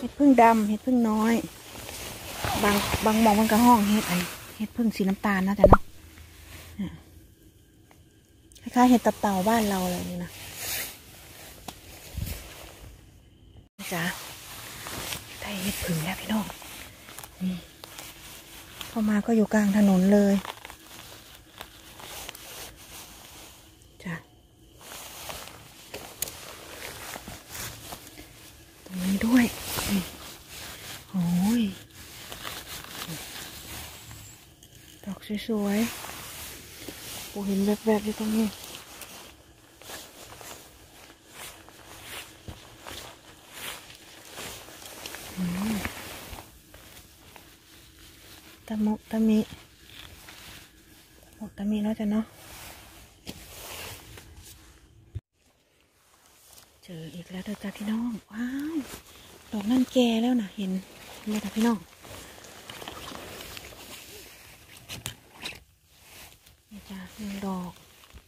ดพึ่งดำเห็ดพึ่งน้อยบางมองมันก็ห้องเห็ดพึ่งสีน้ำตาลนะจ๊ะเนาะคล้ายๆเห็ดตับเต่าบ้านเราเลยนี่นะจ้ะได้เห็ดพึ่งแล้วพี่น้องนี่เข้ามาก็อยู่กลางถนนเลยจ้ะตรงนี้ด้วยโอ้ยดอกสวยๆปูเห็นแวบๆอยู่ตรงนี้ตะมุตะมิเนาะจ้ะเนาะเจออีกแล้วเด้อจ้ะพี่น้องว้าวดอกนั่นแก่แล้วนะเห็นไหมจ้ะพี่น้องนี่จ้ะหนึ่งดอก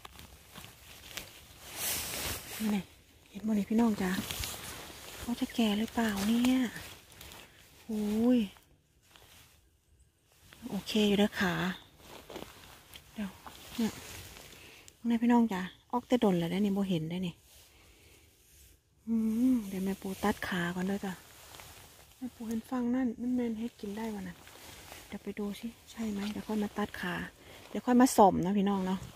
นี่ไงเห็นหมดเลยพี่น้องจ้ะเขาจะแก่หรือเปล่าเนี่ยโอ้ยโอเคอยู่เด้อขาเดี๋ยวเนี่ยในพี่น้องจ้ะออกแต่ดนเลยได้นี่โบเห็นได้นี่เดี๋ยวแม่ปูตัดขาก่อนด้วยจ้ะแม่ปูเห็นฟังนั่นมันแมนให้กินได้วะนะเดี๋ยวไปดูสิใช่ไหมเดี๋ยวค่อยมาตัดขาเดี๋ยวค่อยมาส่อมนะพี่น้องเนาะ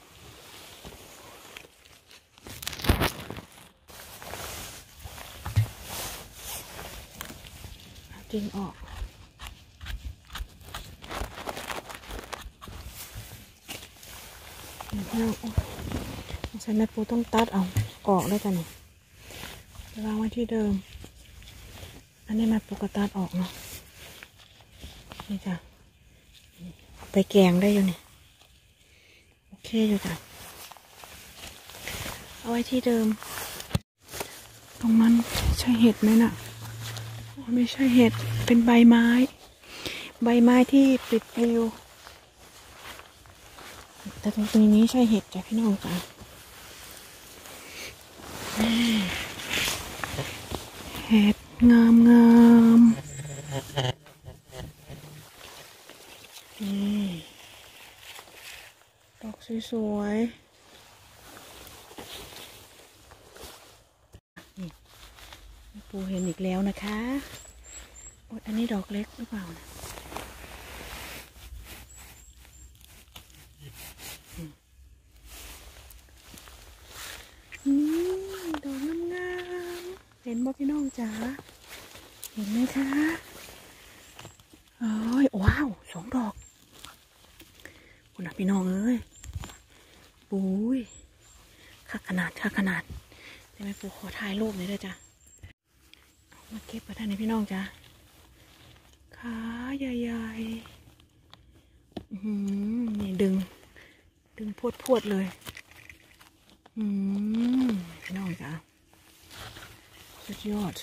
จริงออกพี่น้องใส่แม่ปูต้องตัดเอาออกได้จ้ะนี่จะวางไว้ที่เดิมอันนี้แม่ปูก็ตัดออกเนาะนี่จ้ะไปแกงได้อยู่นี่โอเคอยู่จ้ะเอาไว้ที่เดิมตรงนั้นใช่เห็ดไหมน่ะไม่ใช่เห็ดเป็นใบไม้ที่ปิดปลิวแต่ตรงนี้ใช่เห็ดจ้ะพี่น้องจ้ะเห็ดงามนี่ดอกสวยๆนี่ปูเห็นอีกแล้วนะคะโอ๊ยอันนี้ดอกเล็กหรือเปล่านะดอกงามๆเห็นบ่พี่น้องจ๋าเห็นไหมคะโอ้ยว้าว2 ดอกคุณพี่น้องเอ้ยปุ้ยค่าขนาดแต่แม่ปูขอถ่ายรูปหน่อยด้วยจ้ะมาเก็บไปท่านนี้พี่น้องจ้ะขาใหญ่ๆนี่ดึงพวดเลยพี่น้องจ้ะสุดยอด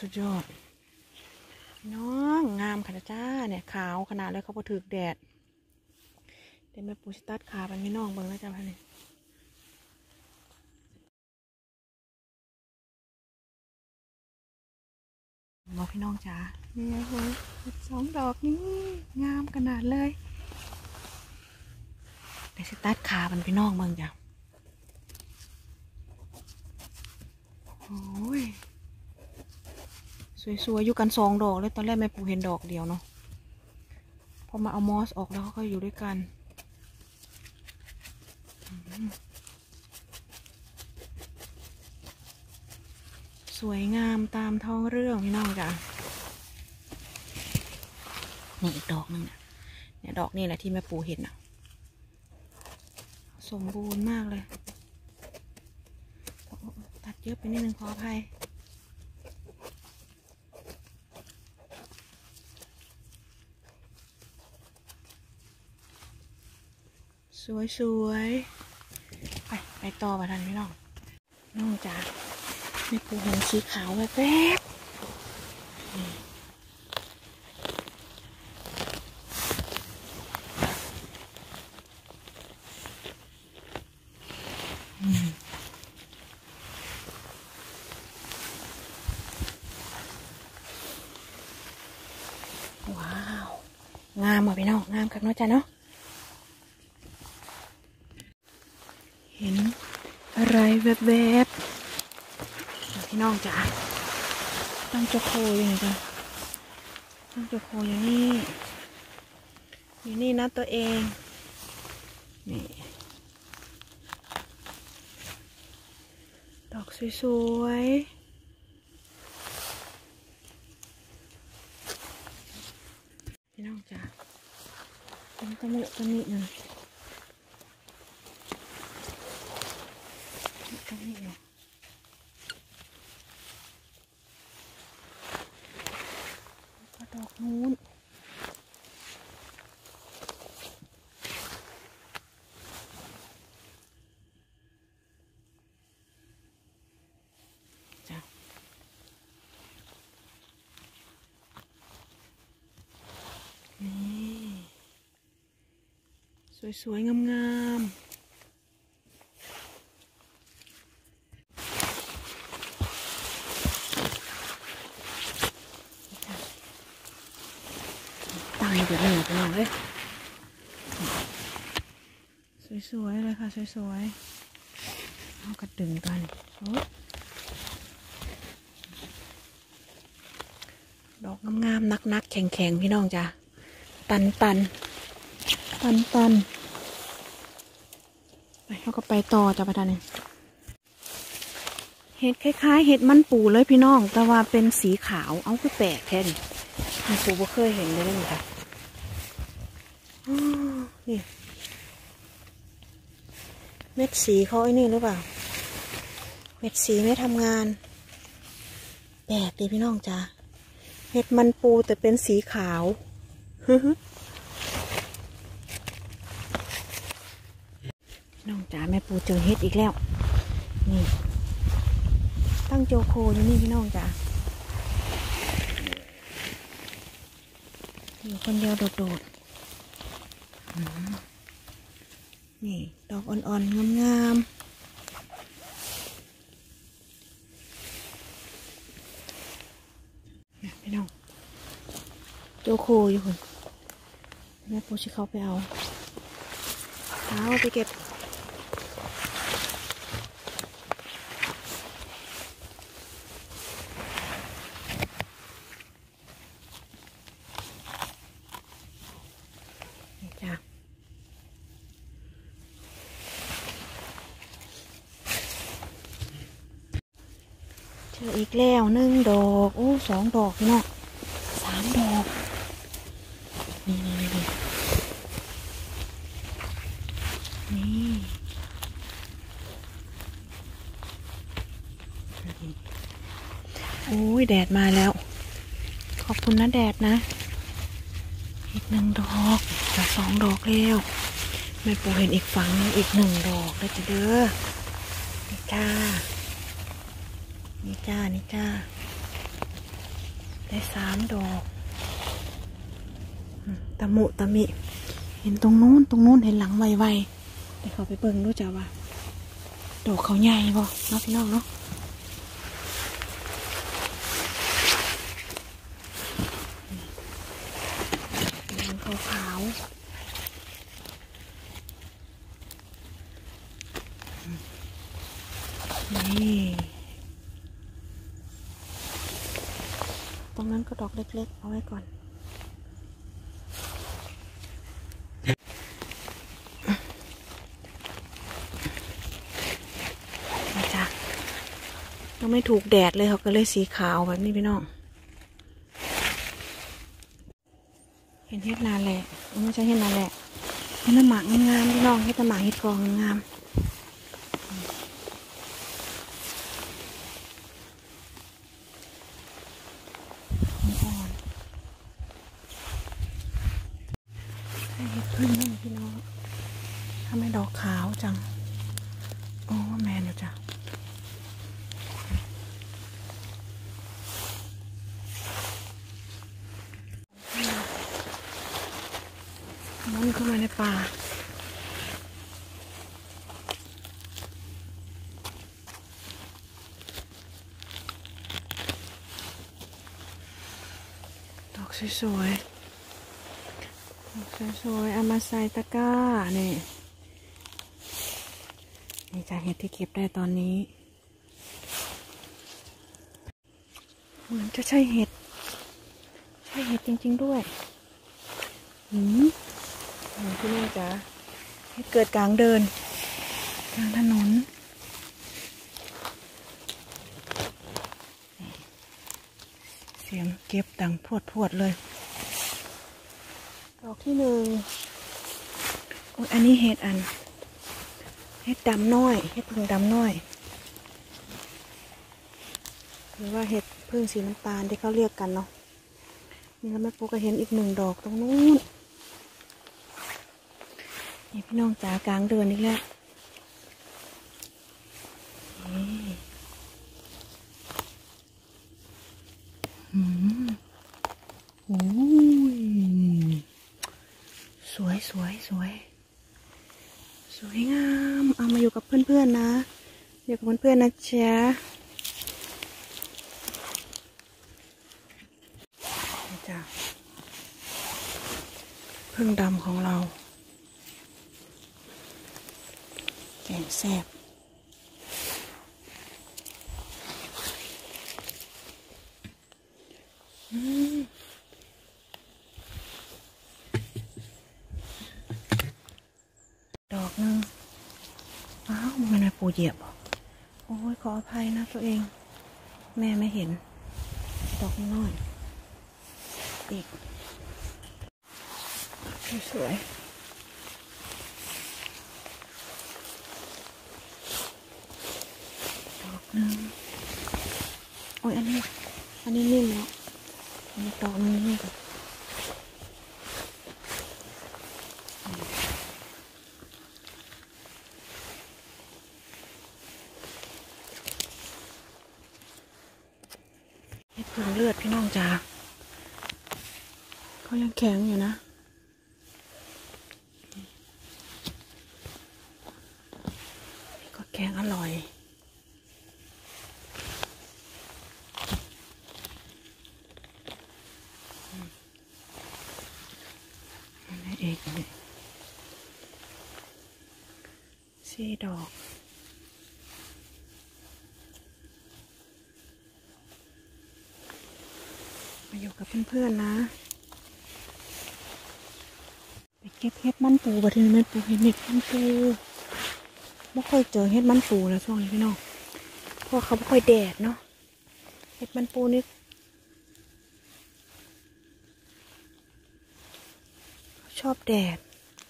น้องงามขนาดจ้าเนี่ยขาวขนาดเลยเขาพอถึกแดดเดี๋ยวแม่ปูสตัดขาเป็นพี่น้องเบิ่งแล้วจ้ะพี่บอกพี่น้องจ้านี่ไงเฮ้ย2 ดอกนี้งามขนาดเลยเดี๋ยวสตัดขาเป็นพี่น้องเบิ่งจ้ะโอ้ยสวยๆอยู่กัน2 ดอกเลยตอนแรกแม่ปูเห็นดอกเดียวเนาะพอมาเอามอสออกแล้วก็อยู่ด้วยกันสวยงามตามท้องเรื่องพี่น้องจ้ะนี่อีกดอกนึงเนี่ยดอกนี่แหละที่แม่ปูเห็นอ่ะสมบูรณ์มากเลยตัดเยอะไปนิดนึงขออภัยสวยไปต่อมาทันพี่น้องจ้ะแม่ปูเห็นสีขาวแวบงามบ่พี่น้องงามครับเนาะจ้ะเนาะเห็นอะไรแวบๆพี่น้องจ๋าตั้งเจ้าโคอยู่ไหนจ้ะตั้งเจ้าโคอยู่นี่อยู่นี่นะตัวเองนี่ดอกสวยๆพี่น้องจ๋าเป็นตะมุตะมิหนึ่งตะมิเนาะก็ดอกนู้นจ้ะนี่สวยๆงามๆตายเดี๋ยวหนึ่งไปหน่อยเลยสวยๆเลยค่ะสวยๆเอากระดึงกันดอกงามๆนักๆแข็งๆพี่น้องจ้ะตันไปเขาก็ไปต่อจ้ะประธานนี่เห็ดคล้ายๆเห็ดมันปูเลยพี่น้องแต่ว่าเป็นสีขาวเอาคือแปลกแท้ดิมันปูบ่เคยเห็นเลยนี่ค่ะนี่เม็ดสีเขาไอ้นี่หรือเปล่าเม็ดสีไม่ทำงานแปลกดีพี่น้องจ้ะเห็ดมันปูแต่เป็นสีขาวพี่น้องจ๋าแม่ปูเจอเห็ดอีกแล้วนี่ตั้งโจโคอยู่นี่พี่น้องจ๋าอยู่คนเดียวโดดๆนี่ดอกอ่อนๆงามๆพี่น้องโจโคอยู่คนแม่ปูชิเขาไปเอาไปเก็บจ้ะเจออีกแล้ว1 ดอกโอ้2 ดอกพี่น้อง3 ดอกนี่โอ้ยแดดมาแล้วขอบคุณนะแดดนะอีก1 ดอกจะ2 ดอกแล้วแม่ปูเห็นอีกฝั่งนึงอีก1 ดอกแล้วจะเด้อนี่จ้าได้3 ดอกตะมุตะมิเห็นตรงนู้นเห็นหลังไวๆเดี๋ยวเขาไปเบิ่งดูจ้าว่าดอกเขาใหญ่บ่เนาะพี่น้องเนาะขาวนี่ตรงนั้นก็ดอกเล็กๆเอาไว้ก่อนนะจ๊ะยังไม่ถูกแดดเลยเขาก็เลยสีขาวแบบนี้พี่น้องเห็นเห็ดนานแหละไม่ใช่เห็ดนานแหละเห็ดน้ำหมากงามพี่น้องเห็ดน้ำหมากเห็ดกองงามเห็ดพึ่งนั่นพี่น้องทำไมดอกขาวจังโอ้แมนอยู่จ้ะมันเข้ามาในป่าดอกสวยๆสวยๆเอามาใส่ตะกร้านี่นี่จากเห็ดที่เก็บได้ตอนนี้เหมือนจะใช่เห็ดจริงๆด้วยพี่น้องจ๋าเห็ดเกิดกลางเดินกลางถนนเสียงเก็บดังพรวดเลยดอกที่หนึ่งอันนี้เห็ดดำน้อยเห็ดพึ่งดำน้อยหรือว่าเห็ดพึ่งสีน้ำตาลที่เขาเรียกกันเนาะนี่แล้วแม่ปูก็เห็นอีกหนึ่งดอกตรงนู้นนี่พี่น้องจ๋ากลางเดินอีกแล้วโอ้ยสวยงามเอามาอยู่กับเพื่อนๆนะอยู่กับเพื่อนๆนะจ๊ะนี่จ้ะพึ่งดำของเราแกงแซ่บดอกนึงอ้าวมันอะไรปูเหยียบโอ้ยขออภัยนะตัวเองแม่ไม่เห็นดอกน้อยอีกสวยดอกนึงโอ้ยอันนี้นิ่มเนาะอันนี้ดอกนึงนี่ก่อนผงเลือดพี่น้องจ๋าเขายังแข็งอยู่นะก็แกงอร่อยนี่เองสี่ดอกมาอยู่กับเพื่อนๆนะไปเก็บเห็ดมันปูประเทศมันปูเห็ดมันปูไม่ค่อยเจอเห็ดมันปูแล้วช่วงนี้พี่น้องเพราะเขาไม่ค่อยแดดเนาะเห็ดมันปูนี่ชอบแดด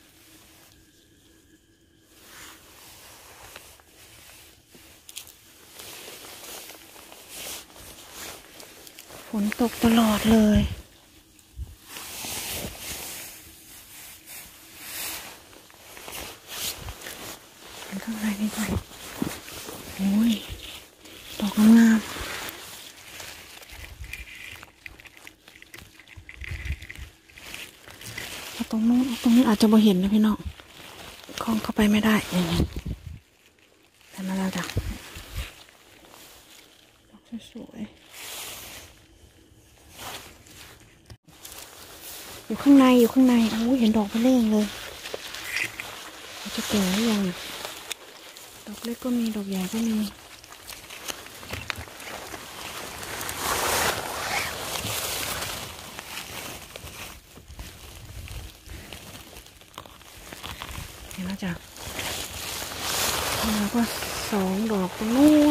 ฝนตกตลอดเลยข้างในนี่ก่อนโอ้ยดอกงามตรงนู้นอาจจะบ่เห็นนะพี่น้องคล้องเข้าไปไม่ได้นี่แต่มาแล้วจ้ะดอกสวยอยู่ข้างในโอ้ยเห็นดอกเป็นเร่งเลยจะแก่หรือยังดอกเล็กก็มีดอกใหญ่ก็มีเห็นแล้วจ้ะแล้วก็สองดอกตรงนู้น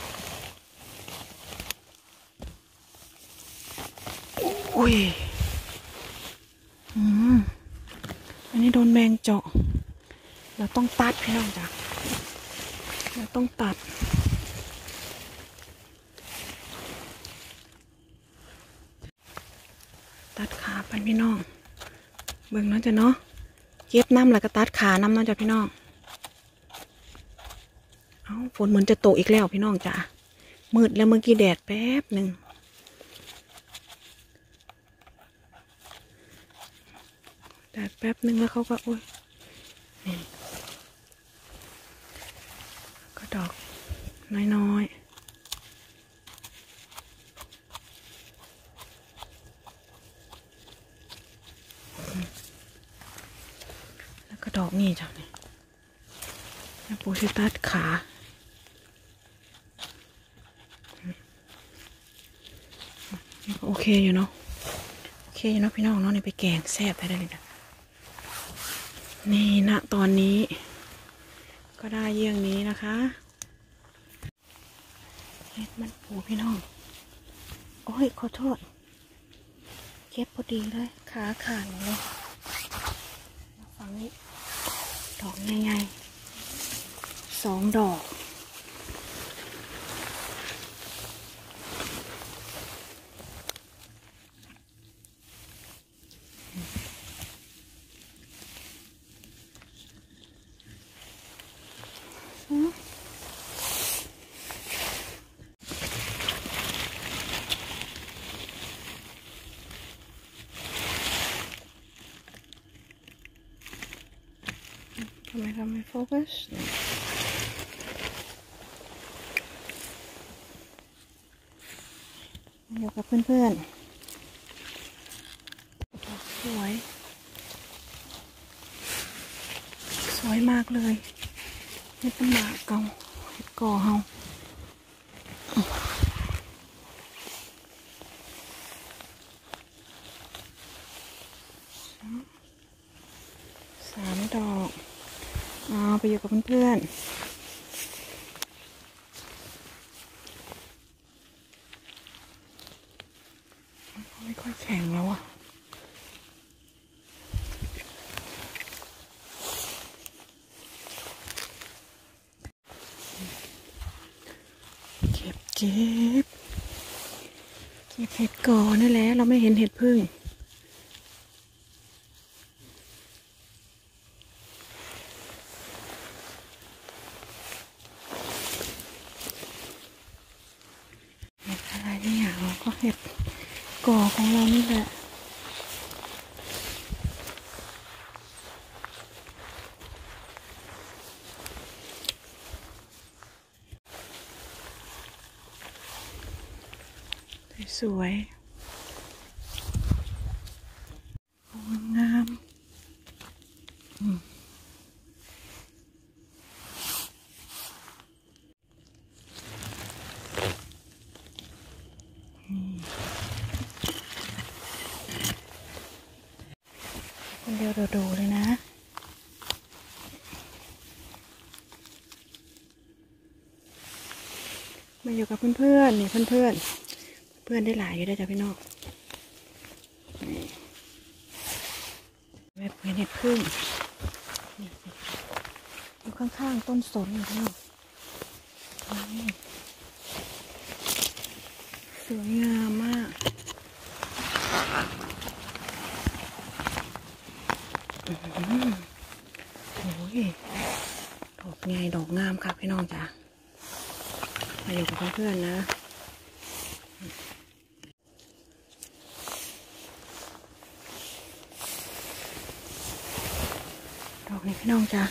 อุ้ยอันนี้โดนแมงเจาะเราต้องตัดพี่น้องจ้ะเราต้องตัดขาปันพี่น้องเบิ่งเนาะจ้ะเนาะเก็บน้ำแล้วก็ตัดขาน้ำเนาะจ้ะพี่น้องฝนเหมือนจะตกอีกแล้วพี่น้องจ้ะมืดแล้วเมื่อกี้แดดแป๊บหนึ่งแดดแป๊บหนึ่งแล้วเขาก็โอ้ยนี่ก็ดอกน้อยดอกนี่จ้ะเนี่ยแม่ปูชิตัดขาโอเคอยู่เนาะโอเคอยู่เนาะพี่น้องเนาะนี่ไปแกงแซ่บได้เลยนะนี่นะตอนนี้ก็ได้เยี่ยงนี้นะคะเห็ดมันปูพี่น้องโอ้ยขอโทษเก็บพอดีเลยขาขาดเลยฝั่งนี้ดอกง่ายๆ2 ดอกทำไมไม่โฟกัสอยู่กับเพื่อนๆสวยสวยมากเลยนี่เป็นหมาเก่าก่อเฮา3 ดอกไปอยู่กับเพื่อนๆไม่ค่อยแข็งแล้วอ่ะเก็บเห็ดก่อนั่นแหละเราไม่เห็นเห็ดพึ่งอะไรเนี่ยก็เห็ดก่อของเรานี่แหละสวยงามคนเดียวโดดๆเลยนะมาอยู่กับเพื่อนๆนี่เพื่อนได้หลายอยู่ได้จ้ะพี่น้องแบบเห็ดพึ่งอยู่ข้างๆต้นสนอยู่พี่น้องสวยงามมากโอ้ยดอกไงดอกงามค่ะพี่น้องจ้ะมาอยู่กับเพื่อนๆนะดอกนี้พี่น้องจ้ะ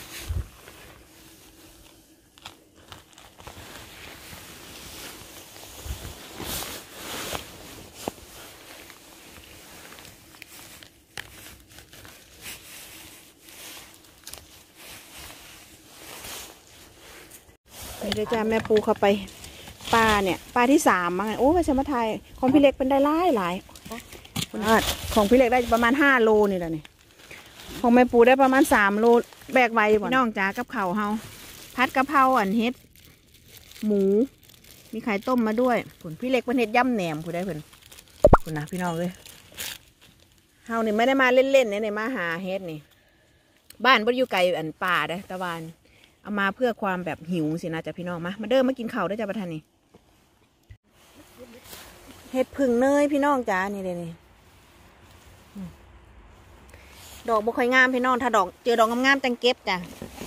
เดี๋ยวจะแม่ปูเข้าไปปลาเนี่ยปลาที่3มั้งโอ้มาชมาไทยของพี่เล็กเป็นได้หลายของพี่เล็กได้ประมาณ5 โลนี่แหละนี่ของแม่ปูได้ประมาณ3 โลแบกไว้พี่น้องจ้ากับเข่าเฮาพัดกะเพราเฮ็ดหมูมีไข่ต้มมาด้วยผลพี่เล็กเป็นเฮ็ดย่ำแหนมผู้ได้เพิ่นคุณนะพี่น้องเลยเฮานี่ไม่ได้มาเล่นๆเนี่ยมาหาเฮ็ดนี่บ้านบ่อยู่ไกลป่าเด้ตะวันเอามาเพื่อความแบบหิวสินะจ๊ะพี่น้องมาเดินมากินข้าวได้จ้ะประธานนี่เห็ดพึ่งเนยพี่น้องจ้านี่เลยนี่ดอกบ่ค่อยงามพี่น้องถ้าดอกเจอดอกงามๆจังเก็บจ้ะ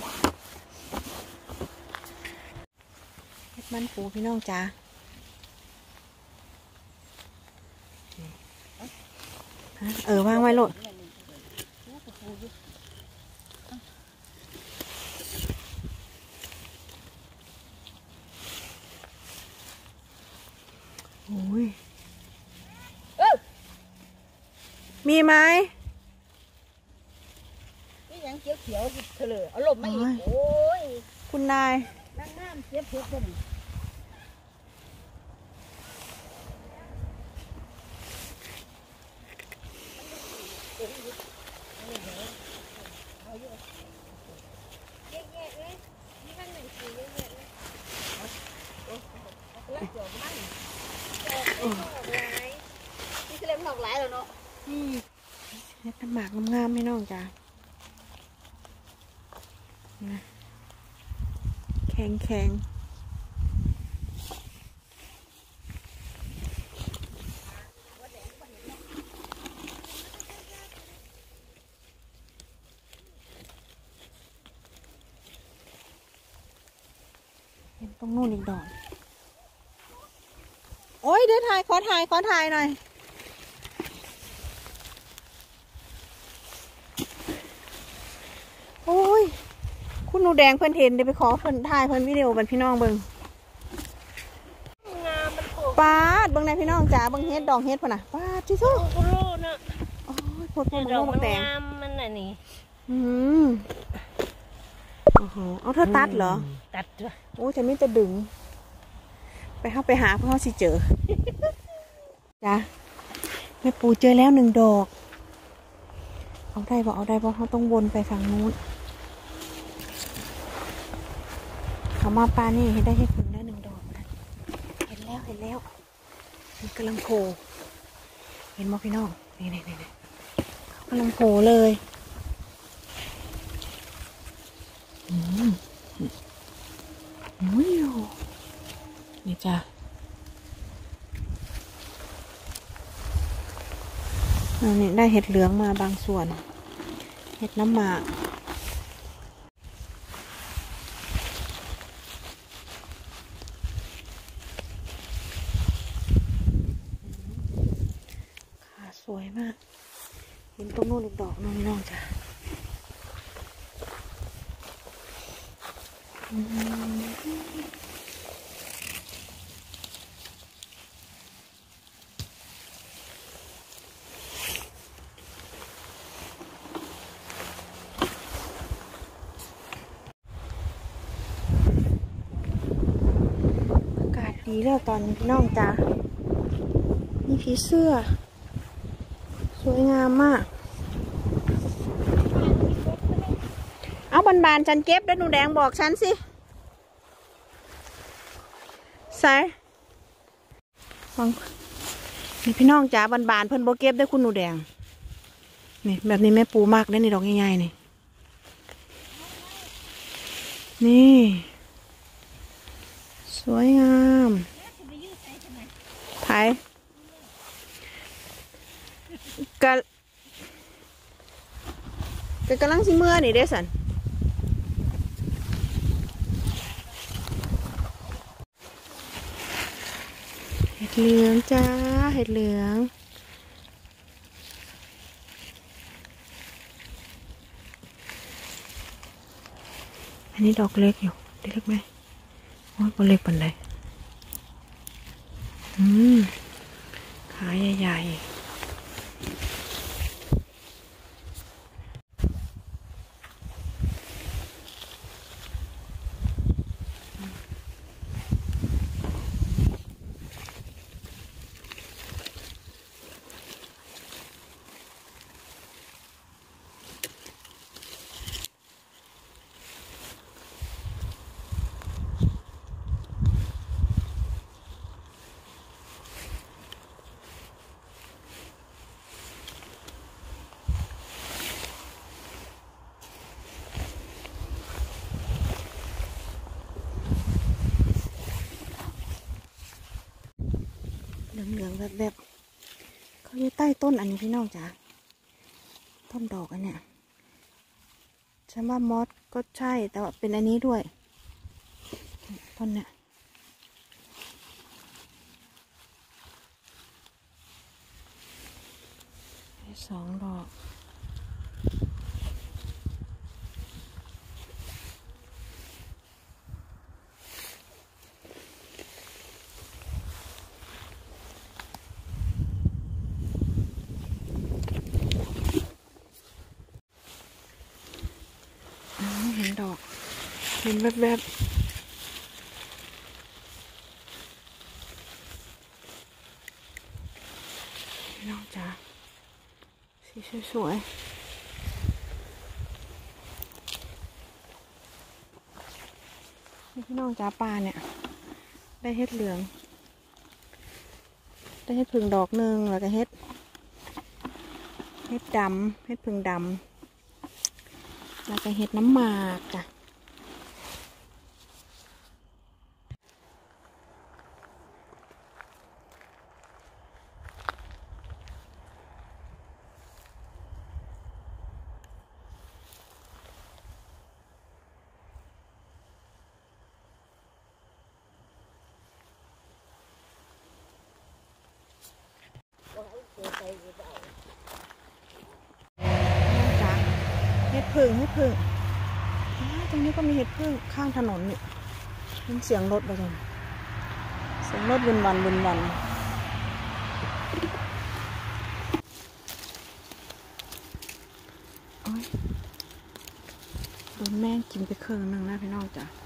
เห็ดมันปูพี่น้องจ้าวางไว้โลดโอ้ยมีไหมเขียวเขียวเถลอเอาลมมาอีกโอ้ยคุณนายนั่งน้ำเก็บเห็ดกันนี่คือเล่มหอกหลายแล้วเนาะเห็ดน้ำหมากงามๆไม่น้องจ้าแข็งแข็งเห็นตรงนู้นอีกดอกโอ้ยเดี๋ยวถ่ายขอถ่ายหน่อยโอ้ยคุณหนูแดงเพิ่นเห็นเดี๋ยวไปขอเพิ่นถ่ายเพิ่นวิดีโอเป็นพี่น้องเบิ่งปาดเบิ่งในพี่น้องจ๋าเบิ่งเฮ็ดดอกเฮ็ดพุ่นน่ะปาดที่สุดโอ้โหนะโอ้ยปวดมันโลกแดงมันน่ะนี่โอ้โหเอาเธอตัดเหรอตัดจ้ะโอ้ยฉันไม่จะดึงไปหาเพื่อเขาสิเจอจ้ะแม่ปูเจอแล้ว1 ดอกเอาได้บ่เขาต้องวนไปฝั่งนู้นเขามาปลานี่ให้ได้ให้คุณได้1 ดอกนะเห็นแล้วมันกำลังโผล่เห็นมั้ยพี่น้องนี่เขากำลังโผล่เลยนี่จ้ะนี่ได้เห็ดเหลืองมาบางส่วนเห็ดน้ำหมากขาสวยมากเห็นตรงโน้นอีกดอกนึงน้องจ้ะดีแล้วตอนนี้พี่น้องจ้ามีผีเสื้อสวยงามมากเอาบานๆฉันเก็บแล้วหนูแดงบอกฉันสิใส่ฟังนี่พี่น้องจ้าบานๆเพิ่นโบเก็บได้คุณหนูแดงนี่แบบนี้แม่ปูมากได้นี่ดอกง่ายๆนี่สวยงามไผ่กำลังสิเมื่อนี่เด้สันเห็ดเหลืองจ้าเห็ดเหลืองอันนี้ดอกเล็กอยู่เล็กไหมโอ้ยก็เล็กปันใดขาใหญ่ๆเหลืองๆแบบเขาอยู่ใต้ต้นอันนี้พี่น้องจ๋าต้นดอกอันเนี้ยฉันว่ามอสก็ใช่แต่ว่าเป็นอันนี้ด้วยต้นเนี้ย2 ดอกเห็นแวบๆพี่น้องจ๋าสีสวยๆนี่พี่น้องจ๋าปลาเนี่ยได้เห็ดเหลืองได้เห็ดผึ่งดอกหนึ่งแล้วก็เห็ดดำเห็ดผึ่งดำแล้วก็เห็ดน้ำหมากจ้ะจ้ะเห็ดผึ่งตรงนี้ก็มีเห็ดผึ่งข้างถนนเนี่ยเป็นเสียงรถไปจ้ะเสียงรถวนวันโอ้ยโดนแม่งกินไปครึ่งหนึ่งนะพี่น้องจ้ะ